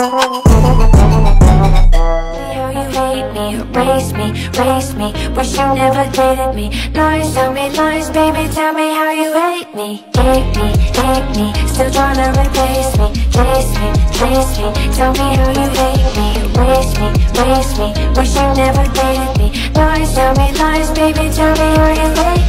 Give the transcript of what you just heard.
How you hate me, erase me, race me. Wish you never dated me. Lies, tell me lies, baby, tell me how you hate me. Hate me, still tryna replace me. Chase me, trace me, tell me how you hate me. Erase me, race me, wish you never dated me. Lies, tell me lies, baby, tell me how you hate me.